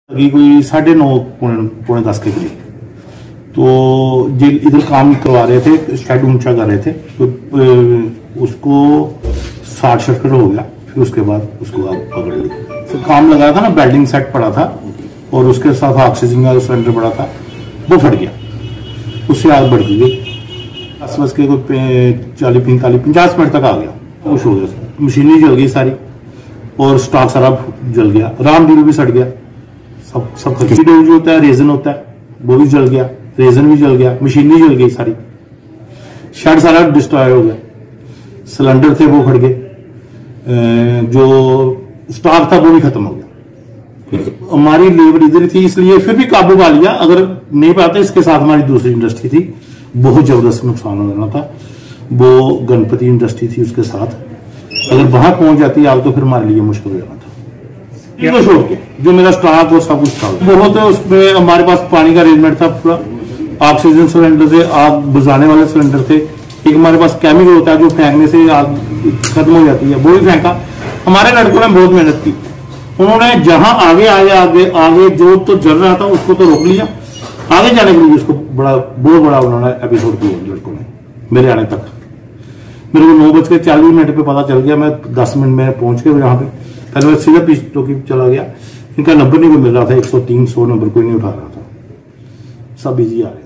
लगी कोई 9:30 पौने 10 के करीब। तो जो इधर काम करवा रहे थे, शेड ऊंचा कर रहे थे, तो उसको शॉर्ट सर्किट हो गया। फिर उसके बाद उसको आग पकड़ ली। फिर काम लगाया था ना, बेल्डिंग सेट पड़ा था और उसके साथ ऑक्सीजन का सिलेंडर पड़ा था, वो फट गया। उससे आग बढ़ गई। 10 बज के कोई 40-45-50 मिनट तक आ गया। कुछ हो गया, मशीनरी जल गई सारी और स्टॉक सारा जल गया। रामदीव भी सड़ गया। सब जो होता है, रेजन होता है, वो भी जल गया, रेजन भी जल गया, मशीनरी जल गई सारी, शेड सारा डिस्ट्रॉय हो गया, सिलेंडर थे वो फट गए, जो स्टॉक था वो भी खत्म हो गया। हमारी लेबर इधर थी, इसलिए फिर भी काबू पा लिया। अगर नहीं पाते, इसके साथ हमारी दूसरी इंडस्ट्री थी, बहुत जबरदस्त नुकसान हो जाना था। वो गणपति इंडस्ट्री थी उसके साथ। अगर वहां पहुंच जाती आग तो फिर हमारे लिए मुश्किल हो जाना था। तो छोड़ के जो मेरा स्टॉक वो सब कुछ था, बहुत उसमें हमारे पास पानी का अरेंजमेंट था पूरा, ऑक्सीजन सिलेंडर थे, आग बुझाने वाले सिलेंडर थे। एक हमारे पास केमिकल होता है जो फेंकने से आग खत्म हो जाती है, वो भी फेंका। हमारे लड़कों ने बहुत मेहनत की। उन्होंने जहां आगे आगे जो तो जल रहा था उसको तो रोक लिया, आगे जाने के लिए उसको बहुत बड़ा उन्होंने एपिसोड किया लड़कों ने। मेरे आने तक मेरे को 9:40 पे पता चल गया। मैं 10 मिनट में पहुंच के यहाँ पे, पहले मैं सीधा पिछटो की चला गया। इनका नंबर नहीं कोई मिल रहा था, 103-100 नंबर कोई नहीं उठा रहा था, सब बिजी आ रहे।